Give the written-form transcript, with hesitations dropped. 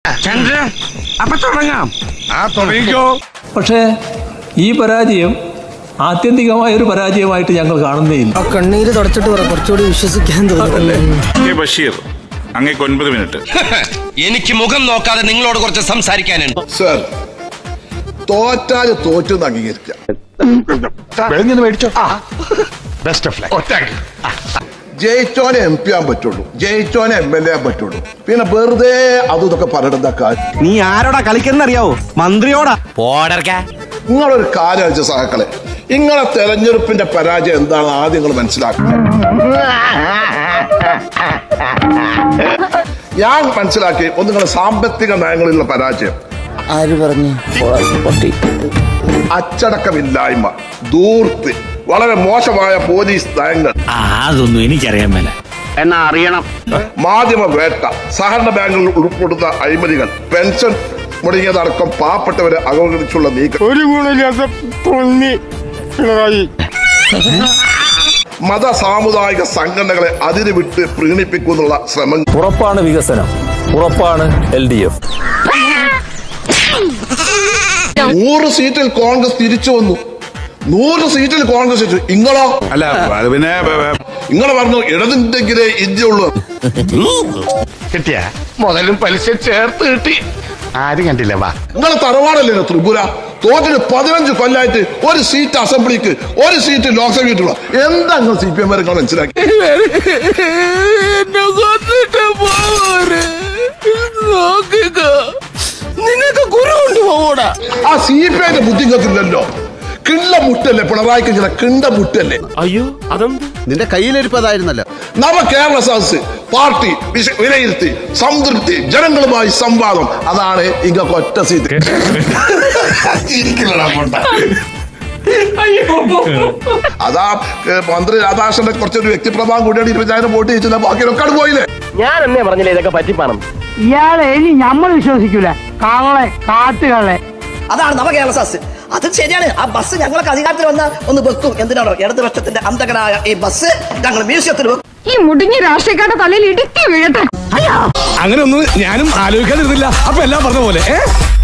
ചന്ദ്ര അപ്പൊ തുടങ്ങാം. തുടങ്ങിക്കോ. പക്ഷേ ഈ പരാജയം ആത്യന്തികമായ ഒരു പരാജയമായിട്ട് ഞങ്ങൾ കാണുന്നേയില്ല. കണ്ണീര് തുടച്ചിട്ട് കുറച്ചുകൂടി വിശ്വസിക്കാൻ തോന്നുന്നു. ബഷീർ അങ്ങേക്ക് 9 മിനിറ്റ്. എനിക്ക് മുഖം നോക്കാതെ നിങ്ങളോട് കുറച്ച് സംസാരിക്കാനുണ്ട്. സർ, തോറ്റാല് തോറ്റു അംഗീകരിക്കാം. ജയിച്ചോനെ MP ആൻ പറ്റുള്ളൂ, ജയിച്ചോനെ MLA ആൻ പറ്റുള്ളൂ. പിന്നെ വെറുതെ അതും ഇതൊക്കെ പറയണ്ട കാര്യം. നീ ആരോടാ കളിക്കുന്നറിയാവോ? മന്ത്രിയോടാ. നിങ്ങളൊരു കാര്യം വെച്ച സഹാക്കളെ, നിങ്ങളെ തെരഞ്ഞെടുപ്പിന്റെ പരാജയം എന്താണ് ആദ്യം നിങ്ങൾ മനസ്സിലാക്കുക. ഞാൻ മനസ്സിലാക്കി ഒന്ന് നിങ്ങളുടെ സാമ്പത്തിക നയങ്ങളിലുള്ള പരാജയം. ആര് പറഞ്ഞു? അച്ചടക്കമില്ലായ്മ, ധൂർത്ത്, വളരെ മോശമായ പോലീസ് നയങ്ങൾ, അതൊന്നും എനിക്കറിയാൻ മേല. എന്നാ അറിയണം. മാധ്യമ വേട്ട, സഹകരണ ബാങ്കുകളിൽ ഉൾപ്പെടുന്ന അഴിമതികൾ, പെൻഷൻ മുടങ്ങിയതടക്കം പാവപ്പെട്ടവരെ അവഗണിച്ചുള്ള നീക്കം, ഒരു ഗുണമില്ലാത്ത മത സാമുദായിക സംഘടനകളെ അതിര് വിട്ട് പ്രീണിപ്പിക്കുന്നുള്ള ശ്രമം. ഉറപ്പാണ് വികസനം, ഉറപ്പാണ് LDF. 100 സീറ്റിൽ കോൺഗ്രസ് തിരിച്ചു വന്നു. 100 സീറ്റിൽ കോൺഗ്രസ് തിരിച്ചു. ഇങ്ങളോ? അല്ല പിന്നെ ഇങ്ങളെ പറഞ്ഞു ഇടതിന്റെങ്കിലേ ഇന്ത്യയുള്ളൂ. കിട്ടിയ മുതലും പലിശ ചേർത്ത് കിട്ടി. ആരും കണ്ടില്ല. വാ, നിങ്ങളെ തറവാടല്ലേ ത്രിപുര? തോറ്റിട്ട് 15 കൊല്ലായിട്ട് ഒരു സീറ്റ് അസംബ്ലിക്ക്, ഒരു സീറ്റ് ലോക്സഭയ്ക്കുള്ള. എന്താ നിങ്ങൾ CPM നിങ്ങൾ മനസ്സിലാക്കി? നിനക്ക് ഗുരു കൊണ്ടുപോകൂടാ. ആ CPM ബുദ്ധി കേൾക്കില്ലല്ലോ. കിണ്ട മുട്ടല്ലേ പിണറായിക്ക്, ഇങ്ങനെ കിണ്ട മുട്ടല്ലേ? അയ്യോ, അതെന്ത്? നിന്റെ കയ്യിലിരിപ്പതായിരുന്നല്ലോ. നവ കേരള സദസ് പാർട്ടി വിലയിരുത്തി സംതൃപ്തി, ജനങ്ങളുമായി സംവാദം, അതാണ് ഇങ്ങക്ക് ഒറ്റ സീറ്റ്. അതാ മന്ത്രി രാധാകൃഷ്ണന്റെ കുറച്ചൊരു വ്യക്തിപ്രഭാവം കൂടിയാണ് 20,000 വോട്ട് ചെയ്യിച്ചില്ല. ബാക്കിയൊക്കെ പോയില്ലേ? ഞാൻ എന്നെ പറഞ്ഞില്ലേ ഇതൊക്കെ പറ്റിപ്പാണം. ഇയാളെ ഇനി നമ്മൾ വിശ്വസിക്കൂല. കള്ളെ, കാട്ടുകളെ. അതാണ് നവകേരള സദസ്. അത് ശരിയാണ്. ആ ബസ് ഞങ്ങൾക്ക് അധികാരത്തിൽ വന്ന ഒന്ന് വെക്കും. എന്തിനാണോ ഇടതുപക്ഷത്തിന്റെ അന്തകനായ ഈ ബസ് ഞങ്ങൾ മ്യൂസിയത്തിൽ വെക്കും. ഈ മുടിഞ്ഞ രാഷ്ട്രീയക്കാരുടെ തലയിൽ ഇടുക്കി വീഴട്ടെ. അങ്ങനെ ഒന്നും ഞാനും ആലോചിക്കാതിരുന്നില്ല. അപ്പൊ എല്ലാം പറഞ്ഞ പോലെ